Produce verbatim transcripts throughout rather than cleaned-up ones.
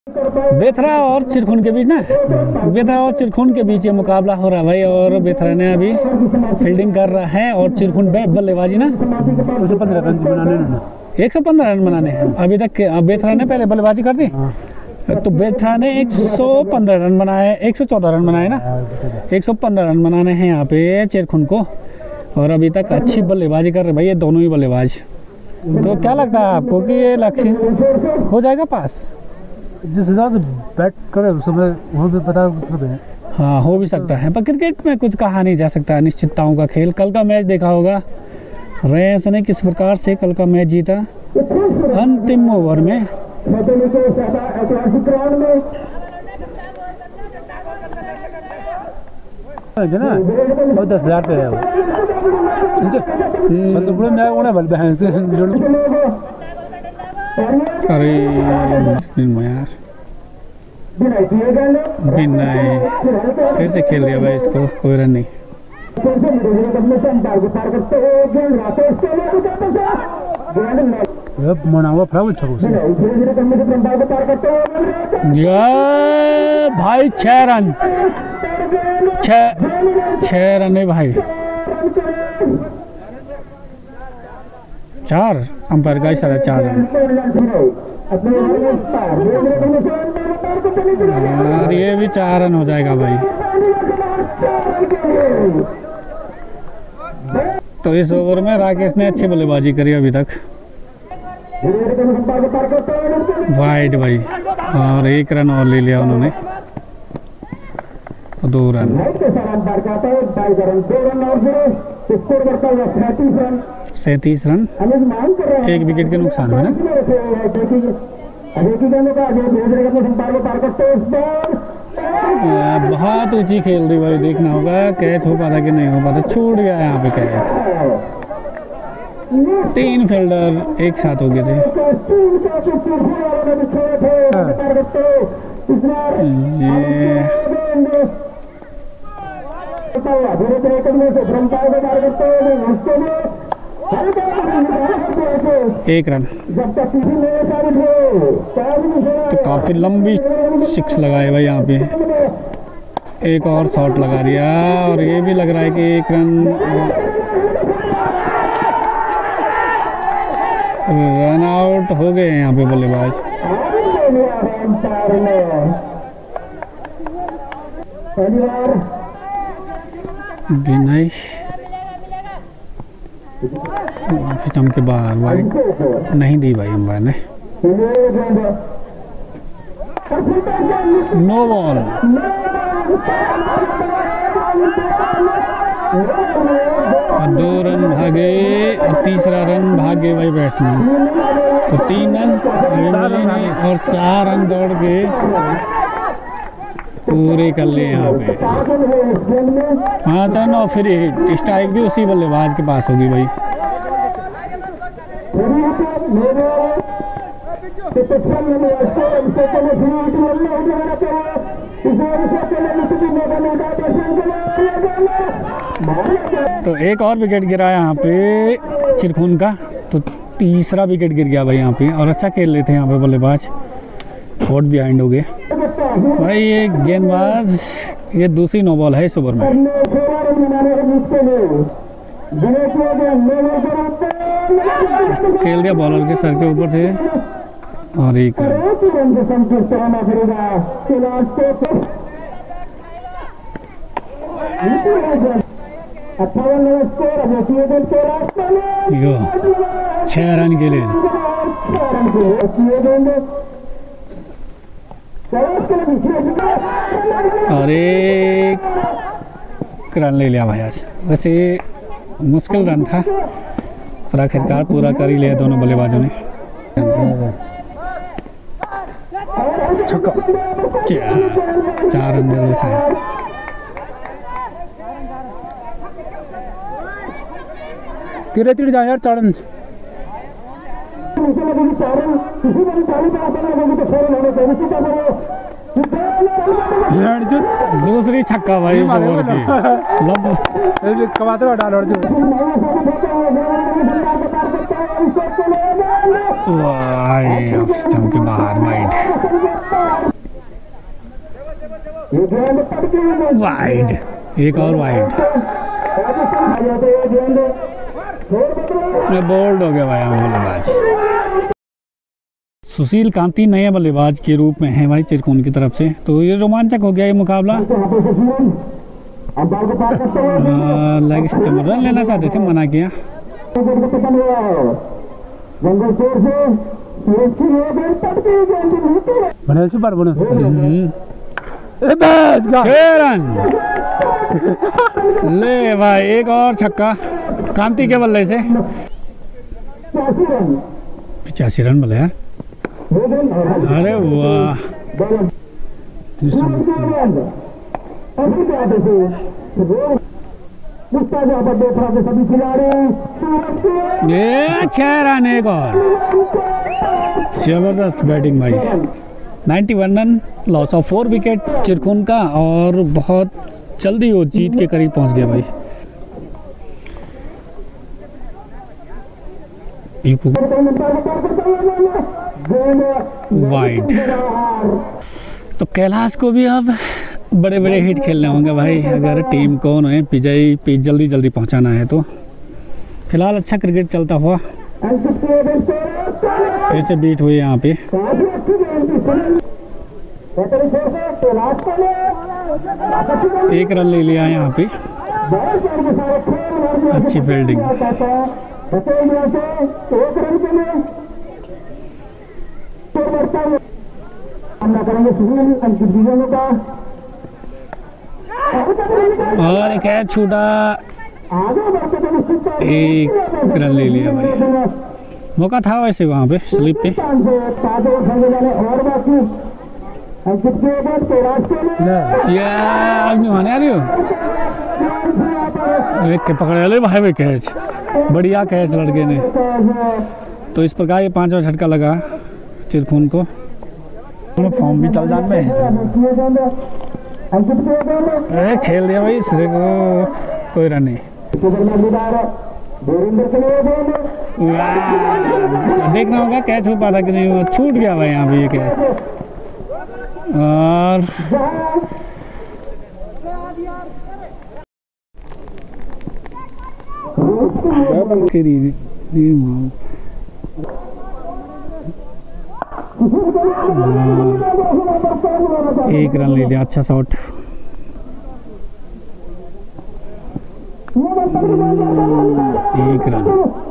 बेथरा और चिरखुन के बीच ना, बेथरा और चिरखुन के बीच ये मुकाबला हो रहा है भाई। और बेथरा ने अभी फील्डिंग कर रहा है और चिरखुन बल्लेबाजी ना एक सौ पंद्रह रन बनाने एक सौ पंद्रह रन बनाने अभी तक। बेथरा ने पहले बल्लेबाजी कर दी तो बेथरा ने एक सौ पंद्रह रन बनाए, एक सौ चौदह रन बनाए ना, एक सौ पंद्रह रन बनाने हैं यहाँ पे चिरखुन को। और अभी तक अच्छी बल्लेबाजी कर रहे भाई ये दोनों ही बल्लेबाज। तो क्या लगता है आपको कि ये लक्ष्य हो जाएगा पास? जिस हिसाब से बैट करे उस समय वो भी पता सकते हैं। हाँ हो भी सकता है, पर क्रिकेट में कुछ कहा नहीं जा सकता, निश्चितताओं का खेल। कल का मैच देखा होगा रेस ने किस प्रकार से कल का मैच जीता अंतिम ओवर में। दस हजार पे है अरे यार नहीं, फिर से खेल दिया भाई इसको, कोई रन नहीं। भाई छह रन, छह छह रन है भाई, चार अंपायर का इशारा, चार रन। और ये भी चार रन हो जाएगा भाई। तो इस ओवर में राकेश ने अच्छी बल्लेबाजी करी अभी तक। वाइड भाई, और एक रन और ले लिया उन्होंने, तो दो रन। सैंतीस रन, एक विकेट के नुकसान है ना। बहुत ऊंची खेल रही भाई, देखना होगा कैच हो पाता कि नहीं हो पाता। छूट गया यहाँ पे कैच, तीन फील्डर एक साथ हो गए थे। ये एक रन, तो काफी लंबी सिक्स लगाए भाई यहाँ पे। एक और शॉट लगा दिया और ये भी लग रहा है कि एक रन रन आउट हो गए यहाँ पे बल्लेबाज। विनय स्टंप के बाद वाइड नहीं दी भाई अंपायर ने। नो बॉल, दो रन भागे और तीसरा रन भागे भाई बैट्समैन, तो तीन रन अभी मिले नहीं और चार रन दौड़ के पूरे कर लिए यहाँ पे। हाँ रन और फिर हिट, स्ट्राइक भी उसी बल्लेबाज के पास होगी भाई। तो एक और विकेट गिरा यहाँ पे चिरखुन का, तो तीसरा विकेट गिर गया भाई यहाँ पे। और अच्छा खेल लेते हैं यहाँ पे बल्लेबाज, फोर्थ बिहाइंड हो गए भाई। ये गेंदबाज ये दूसरी नो बॉल है इस ओवर में। खेल दिया बॉलर के सर के ऊपर से और एक छह रन के लिए और एक रन ले लिया भाई आज। वैसे मुश्किल रन था पर आखिरकार पूरा कर ही लिया दोनों बल्लेबाजों ने। चार रन दे से तीरे तीर जा यार, चार रन दूसरी छक्का भाई ओवर की कमाते डाल वाइड ऑफ स्टंप के बाहर, वाइड वाइड, एक और वाइड, बोल्ड हो गया भाई हम बल्लेबाज। सुशील कांति नए बल्लेबाज के रूप में हैं भाई चिरकुन की तरफ से। तो ये रोमांचक हो गया ये मुकाबला। लेग स्टंप रन लेना चाहते थे, मना किया। बने सुपर बने छह रन ले भाई, एक और छक्का कांति के बल्ले से। पिचासी रन बोले यार, अरे वाह। ये छह रन, एक और जबरदस्त बैटिंग भाई। इक्यानवे run, loss of four wicket Chirkun का, और बहुत जल्दी वो जीत के करीब पहुंच गया भाई। वाइड। तो कैलाश को भी अब बड़े बड़े हिट खेलने होंगे भाई, अगर टीम को उन्हें पिजाई पे जल्दी जल्दी पहुंचाना है तो। फिलहाल अच्छा क्रिकेट चलता हुआ, फिर से बीट हुई यहाँ पे। एक रन ले लिया यहाँ पे, अच्छी फील्डिंग। और एक है छूटा, एक रन ले लिया भाई। मौका था वैसे वहाँ पे स्लिप पे। आ रही हो एक के पकड़े ले भाई भाई कैच, बढ़िया कैच लड़के ने। तो इस प्रकार ये पांचवा झटका लगा चिरकुन को। फॉर्म भी चल जान में खेल दिया भाई इसरे को, कोई रन नहीं। देखना होगा कैच हो पाता कि नहीं, वो छूट गया भाई यहाँ पे ये कैच। और एक रन ले लिया, अच्छा शॉट। एक रन।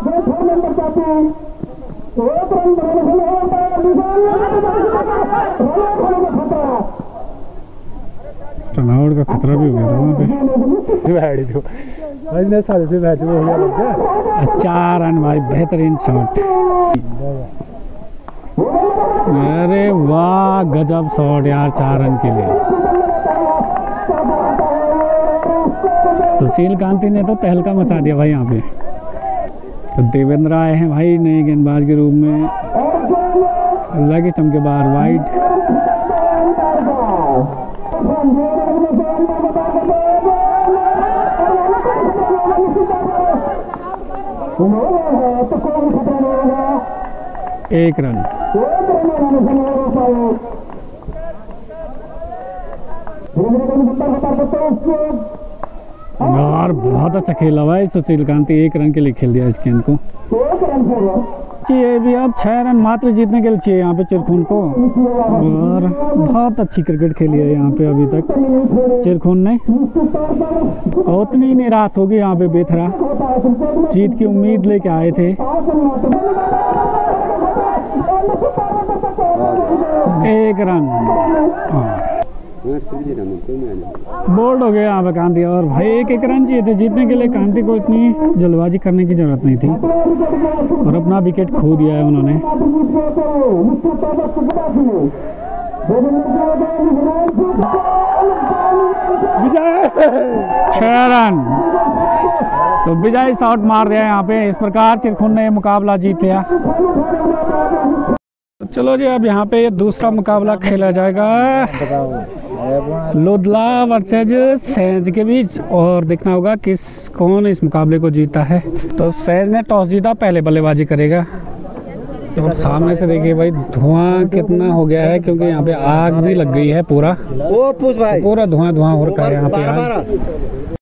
टर्नआउट का खतरा भी हो गया था वहाँ पे। चार रन भाई, बेहतरीन शॉट। अरे वाह गजब शॉट यार, चार रन के लिए। सुशील कांति ने तो तहलका मचा दिया भाई यहाँ पे। तो देवेंद्र आए हैं भाई नए गेंदबाज के रूप में। लगे चमके बाहर, वाइड। एक रन। यार बहुत अच्छा खेला भाई सुशील कांति, एक रन के लिए खेल दिया इस गेंद को। चाहिए भी अब छह रन मात्र जीतने के लिए चाहिए यहाँ पे चिरकुन को। और बहुत अच्छी क्रिकेट खेली है यहाँ पे अभी तक चिरकुन ने। उतनी निराश होगी यहाँ पे बेथरा, जीत की उम्मीद लेके आए थे। एक रन बोल्ड हो गया यहाँ पे कांति। और भाई एक एक रन चाहिए थे जीतने के लिए, कांति को इतनी जल्दबाजी करने की जरूरत नहीं थी। और अपना विकेट खो दिया है उन्होंने। छह रन। तो विजय शॉट मार दिया यहाँ पे। इस प्रकार चिरकुन ने मुकाबला जीत लिया। तो चलो जी अब यहाँ पे दूसरा मुकाबला खेला जाएगा लोधला वर्सेज सैज के बीच। और देखना होगा किस कौन इस मुकाबले को जीता है। तो सैज ने टॉस जीता, पहले बल्लेबाजी करेगा। और सामने से देखिए भाई धुआं कितना हो गया है, क्योंकि यहाँ पे आग भी लग गई है पूरा, वो पूछ भाई पूरा धुआं धुआं हो रखा है यहाँ पे आज।